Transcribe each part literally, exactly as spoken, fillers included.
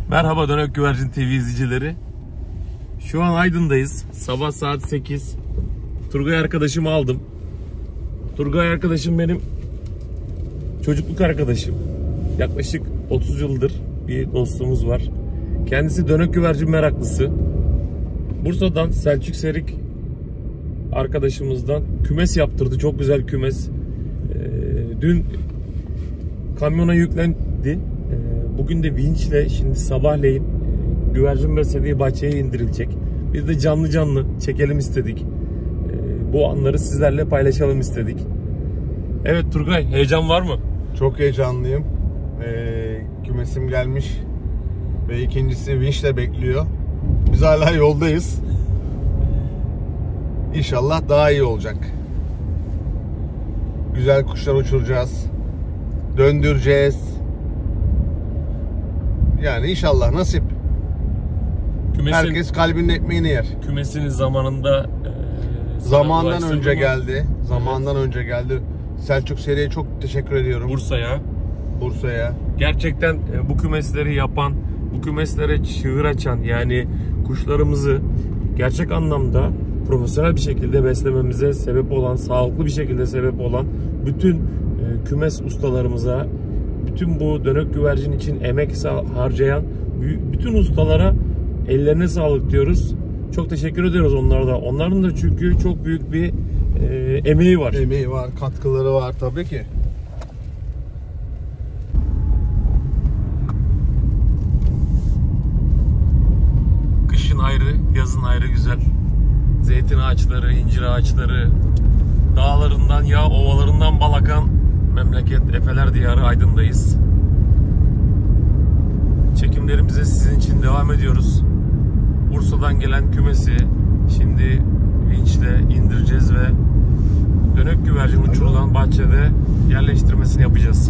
Merhaba Dönek Güvercin T V izleyicileri. Şu an Aydın'dayız. Sabah saat sekiz. Turgay arkadaşımı aldım. Turgay arkadaşım benim çocukluk arkadaşım. Yaklaşık otuz yıldır bir dostluğumuz var. Kendisi dönek güvercin meraklısı. Bursa'dan Selçuk Serik arkadaşımızdan kümes yaptırdı. Çok güzel kümes. Ee, dün kamyona yüklendi. Ee, bugün de vinçle şimdi sabahleyin e, güvercin beslediği bahçeye indirilecek. Biz de canlı canlı çekelim istedik. Ee, bu anları sizlerle paylaşalım istedik. Evet Turgay, heyecan var mı? Çok heyecanlıyım. Ee, kümesim gelmiş ve ikincisi vinçle bekliyor. Biz hala yoldayız. İnşallah daha iyi olacak. Güzel kuşlar uçuracağız. Döndüreceğiz. Yani inşallah nasip. Kümesin, Herkes kalbinin ekmeğini yer. Kümesini zamanında e, zamandan önce mı? geldi. Zamandan evet. önce geldi. Selçuk Seri'ye çok teşekkür ediyorum. Bursa'ya. Bursa'ya. Gerçekten e, bu kümesleri yapan, bu kümeslere çığır açan, yani kuşlarımızı gerçek anlamda profesyonel bir şekilde beslememize sebep olan, sağlıklı bir şekilde sebep olan bütün e, kümes ustalarımıza, bütün bu dönek güvercin için emek harcayan bütün ustalara ellerine sağlık diyoruz. Çok teşekkür ediyoruz onlara da. Onların da çünkü çok büyük bir e, emeği var. Emeği var, katkıları var tabii ki. Kışın ayrı, yazın ayrı güzel. Zeytin ağaçları, incir ağaçları, dağlarından ya ovalarından bal akan memleket Efeler Diyarı Aydın'dayız. Çekimlerimize sizin için devam ediyoruz. Bursa'dan gelen kümesi şimdi vinçle indireceğiz ve dönek güvercin uçurulan bahçede yerleştirmesini yapacağız.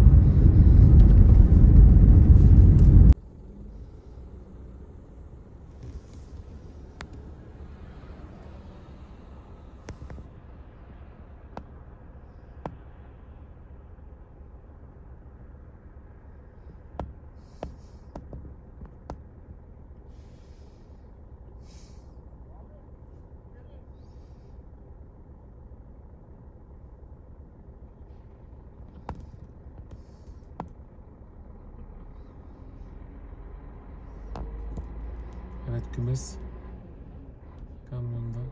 Evet, kümes kamyonda.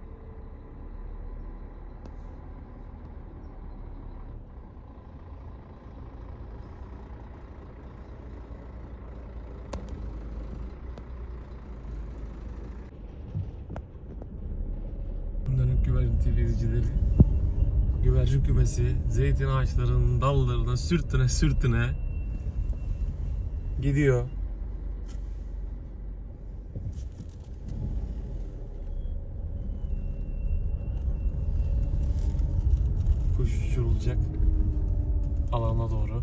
Dönek Güvercin T V izleyicileri, güvercin kümesi zeytin ağaçlarının dallarına sürtüne sürtüne gidiyor. Kuş uçurulacak alana doğru.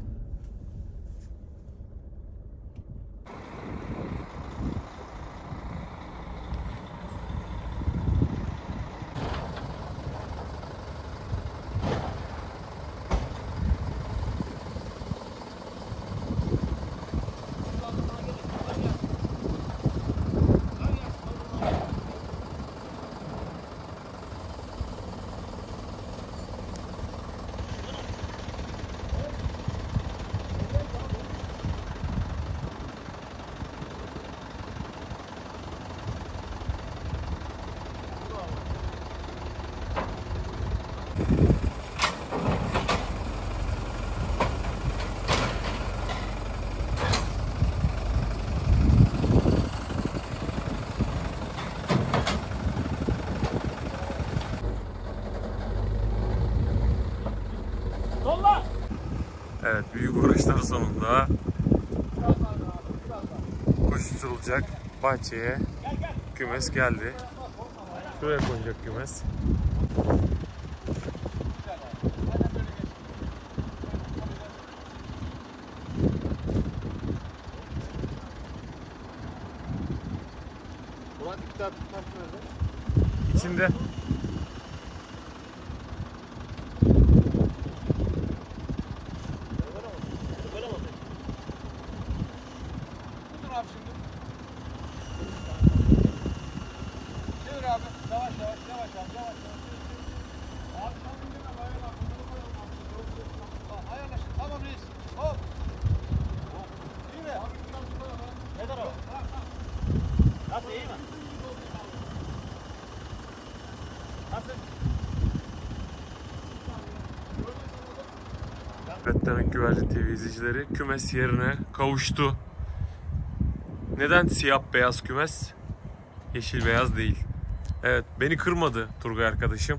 Evet, büyük uğraşlar sonunda kuş uçurulacak bahçeye kümes geldi. Şuraya konacak kümes. İçinde. abi şimdi. Çevir abi. Yavaş yavaş yavaş abi yavaş yavaş. Abi tam indirme bayağı bak. Bunları koyalım abi. Ayarlaşın. Tamam reis. Hop. Hop. İyi mi? Abi şuradan tutalım. Ne tarafa? Nasıl iyi mi? Nasıl? Evet, Dönük Güvercin T V izleyicileri, kümes yerine kavuştu. Neden siyah beyaz kümes? Yeşil beyaz değil. Evet, beni kırmadı Turgay arkadaşım.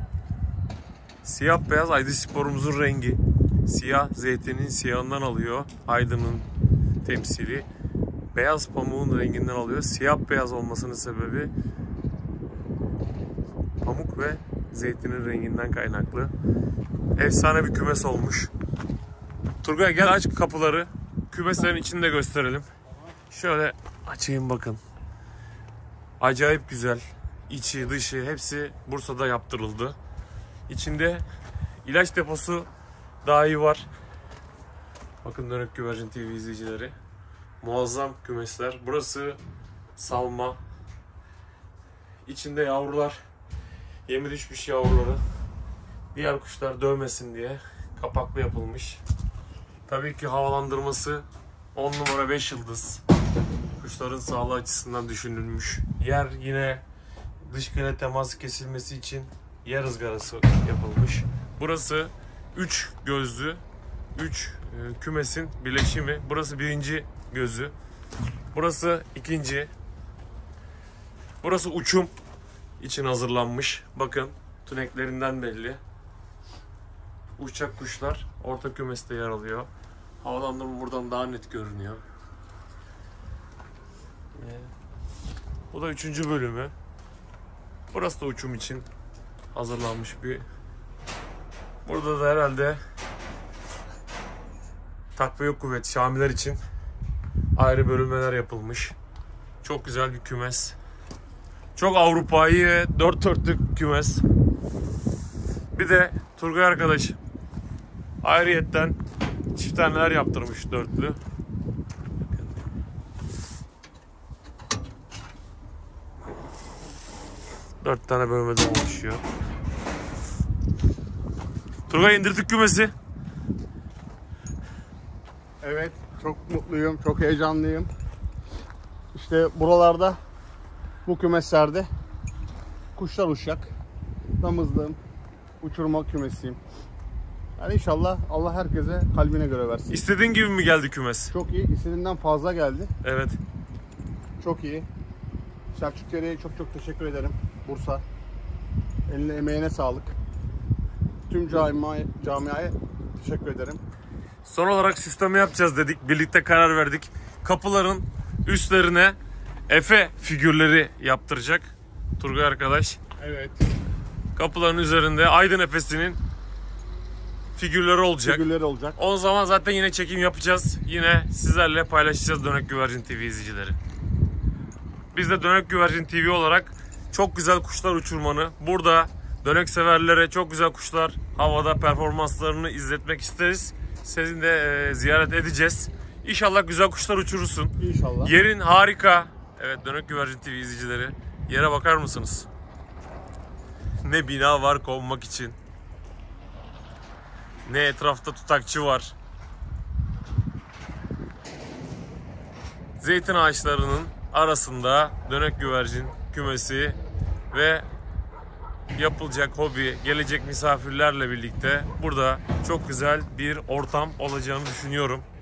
Siyah beyaz Aydın Spor'umuzun rengi. Siyah zeytinin siyahından alıyor. Aydın'ın temsili. Beyaz pamuğun renginden alıyor. Siyah beyaz olmasının sebebi pamuk ve zeytinin renginden kaynaklı. Efsane bir kümes olmuş. Turgay gel aç kapıları. Kümeslerin içini de gösterelim. Şöyle açayım bakın. Acayip güzel. İçi dışı hepsi Bursa'da yaptırıldı. İçinde ilaç deposu dahi var. Bakın Dönük Güvercin T V izleyicileri. Muazzam kümesler. Burası salma. İçinde yavrular. Yemi düşmüş yavruları. Diğer kuşlar dövmesin diye kapaklı yapılmış. Tabii ki havalandırması on numara beş yıldız. Kuşların sağlığı açısından düşünülmüş. Yer yine dışkıyla teması kesilmesi için yer ızgarası yapılmış. Burası üç gözlü, üç kümesin birleşimi. Burası birinci gözü. Burası ikinci. Burası uçum için hazırlanmış. Bakın tüneklerinden belli. Uçak kuşlar orta kümeste yer alıyor. Havalandırma buradan daha net görünüyor. Bu da üçüncü bölümü. Burası da uçum için hazırlanmış bir. Burada da herhalde takviye kuvvet şamiler için ayrı bölümler yapılmış. Çok güzel bir kümes. Çok Avrupa'yı ve dört dörtlük kümes. Bir de Turgay arkadaş ayrıyetten çiftaneler yaptırmış dörtlü. Dört tane bölmeden oluşuyor. Turgay indirdik kümesi. Evet, çok mutluyum, çok heyecanlıyım. İşte buralarda, bu kümeslerde kuşlar uçacak. Damızlığım, uçurma kümesiyim. Yani inşallah Allah herkese kalbine göre versin. İstediğin gibi mi geldi kümes? Çok iyi, istediğinden fazla geldi. Evet. Çok iyi. Selçuk Dere'ye çok çok teşekkür ederim. Bursa. Eline emeğine sağlık. Tüm camiaya, camiaya teşekkür ederim. Son olarak süsleme yapacağız dedik. Birlikte karar verdik. Kapıların üstlerine Efe figürleri yaptıracak Turgay arkadaş. Evet. Kapıların üzerinde Aydın Efes'inin figürleri olacak. Figürleri olacak. O zaman zaten yine çekim yapacağız. Yine sizlerle paylaşacağız Dönük Güvercin T V izleyicileri. Biz de Dönük Güvercin T V olarak çok güzel kuşlar uçurmanı, burada dönek severlere çok güzel kuşlar havada performanslarını izletmek isteriz. Sizin de e, ziyaret edeceğiz. İnşallah güzel kuşlar uçurursun. İnşallah. Yerin harika. Evet, Dönük Güvercin T V izleyicileri. Yere bakar mısınız? Ne bina var konmak için. Ne etrafta tutakçı var. Zeytin ağaçlarının arasında dönek güvercin kümesi ve yapılacak hobi, gelecek misafirlerle birlikte burada çok güzel bir ortam olacağını düşünüyorum.